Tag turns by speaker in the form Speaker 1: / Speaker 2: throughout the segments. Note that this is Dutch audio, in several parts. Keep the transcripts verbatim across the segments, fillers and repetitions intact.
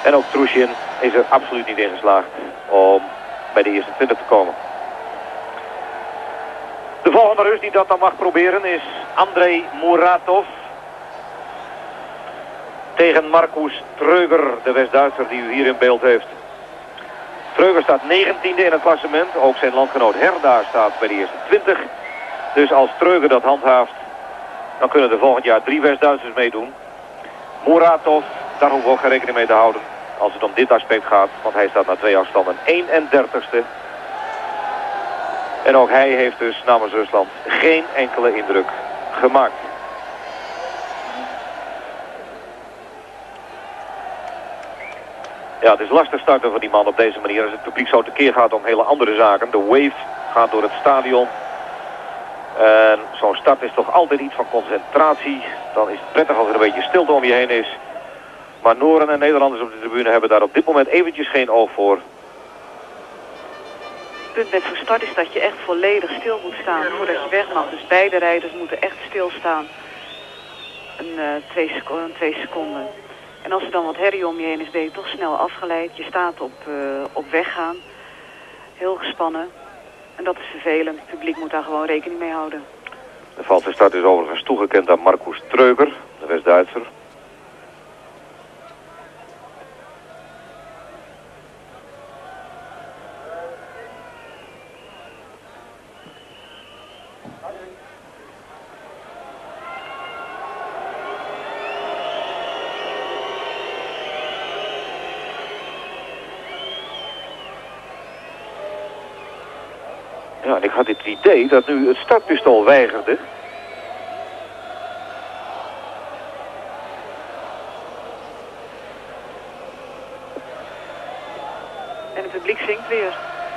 Speaker 1: En ook Trushin is er absoluut niet in geslaagd om bij de eerste twintig te komen. De volgende Rus die dat dan mag proberen is Andrei Muratov. Tegen Markus Tröger, de West-Duitser die u hier in beeld heeft. Tröger staat negentiende in het klassement. Ook zijn landgenoot Herda staat bij de eerste twintig. Dus als Tröger dat handhaaft, dan kunnen er volgend jaar drie West-Duitsers meedoen. Muratov, daar hoeven we ook geen rekening mee te houden als het om dit aspect gaat. Want hij staat na twee afstanden eenendertigste. En ook hij heeft dus namens Rusland geen enkele indruk gemaakt. Ja, het is lastig starten voor die man op deze manier. Als het publiek zo tekeer gaat om hele andere zaken. De wave gaat door het stadion. En zo'n start is toch altijd iets van concentratie. Dan is het prettig als er een beetje stilte om je heen is. Maar Nooren en Nederlanders op de tribune hebben daar op dit moment eventjes geen oog voor.
Speaker 2: Het punt met zo'n start is dat je echt volledig stil moet staan voordat je weg mag. Dus beide rijders moeten echt stilstaan. Een, uh, twee, seco een twee seconden. En als er dan wat herrie om je heen is, ben je toch snel afgeleid. Je staat op, uh, op weggaan. Heel gespannen. En dat is vervelend. Het publiek moet daar gewoon rekening mee houden.
Speaker 1: De valse start is overigens toegekend aan Markus Tröger, de West-Duitser. Ja, en ik had het idee dat nu het startpistool weigerde.
Speaker 2: En het publiek zingt weer.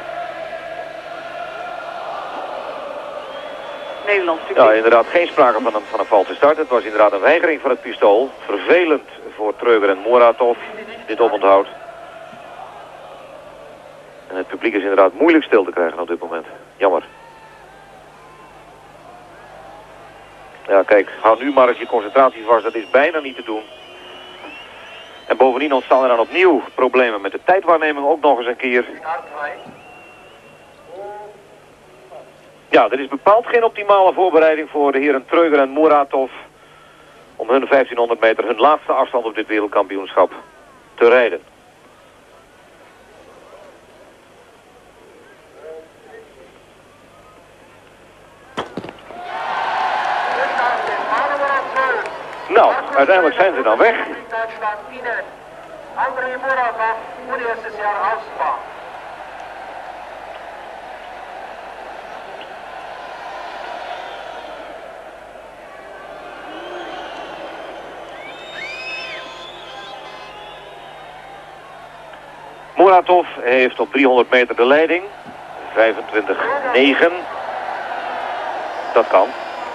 Speaker 2: Nederlands publiek.
Speaker 1: Ja, inderdaad geen sprake van een, van een valse start. Het was inderdaad een weigering van het pistool. Vervelend voor Tröger en Muratov, dit oponthoud. En het publiek is inderdaad moeilijk stil te krijgen op dit moment. Jammer. Ja, kijk, hou nu maar eens je concentratie vast. Dat is bijna niet te doen. En bovendien ontstaan er dan opnieuw problemen met de tijdwaarneming ook nog eens een keer. Ja, er is bepaald geen optimale voorbereiding voor de heren Tröger en Muratov om hun vijftienhonderd meter, hun laatste afstand op dit wereldkampioenschap, te rijden. Nou, uiteindelijk zijn ze dan weg. Muratov heeft op driehonderd meter de leiding. vijfentwintig negen. Dat kan.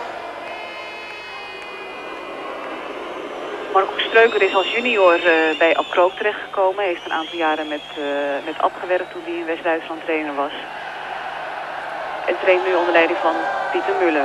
Speaker 2: Markus Tröger is als junior uh, bij Ab Krook terechtgekomen. Hij heeft een aantal jaren met, uh, met Ab gewerkt toen hij in West-Duitsland trainer was. En traint nu onder leiding van Pieter Muller.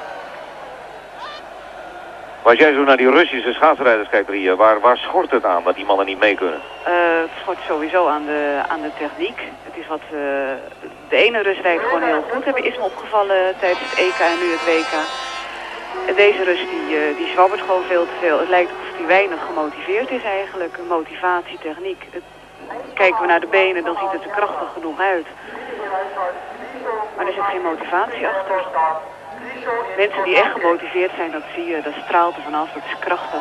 Speaker 1: Maar als jij zo naar die Russische schaatsrijders kijkt, Ria, waar, waar schort het aan dat die mannen niet mee kunnen?
Speaker 2: Uh, het schort sowieso aan de, aan de techniek. Het is wat, uh, de ene Rus rijdt gewoon heel goed. Dat is me opgevallen tijdens het E K en nu het W K. En deze Rus die, uh, die zwabbert gewoon veel te veel. Het lijkt alsof hij weinig gemotiveerd is eigenlijk. Motivatie, techniek. Het, kijken we naar de benen, dan ziet het er krachtig genoeg uit. Maar er zit geen motivatie achter. Mensen die echt gemotiveerd zijn, dat zie je, dat straalt er vanaf, dat is krachtig.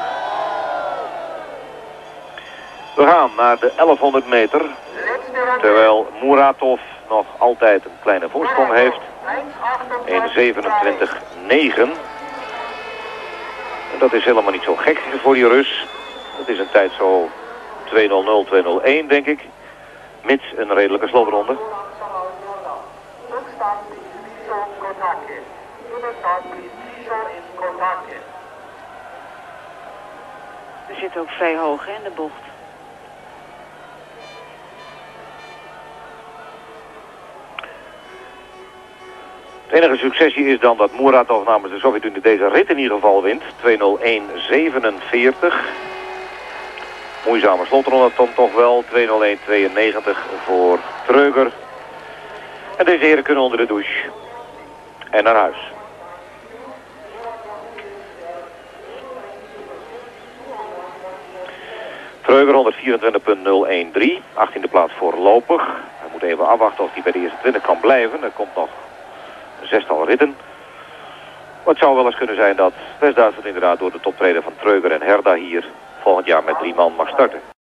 Speaker 1: We gaan naar de elfhonderd meter. Terwijl Muratov nog altijd een kleine voorsprong heeft. één zevenentwintig negen. En dat is helemaal niet zo gek voor die Rus. Dat is een tijd zo twee nul nul, twee nul één denk ik. Mits een redelijke slotronde.
Speaker 2: We zitten ook vrij hoog hè, in de bocht.
Speaker 1: Het enige succesje is dan dat Muratov namens de Sovjet-Unie deze rit in ieder geval wint. twee nul één zevenenveertig. Moeizame slotronde dan toch wel. twee nul een tweeënnegentig voor Treuger. En deze heren kunnen onder de douche. En naar huis. Treuger honderdvierentwintig punt nul een drie. achttiende plaats voorlopig. Hij moet even afwachten of hij bij de eerste twintig kan blijven. Er komt nog een zestal ritten. Maar het zou wel eens kunnen zijn dat West-Duitsland inderdaad door de toptreden van Treuger en Herda hier volgend jaar met drie man mag starten.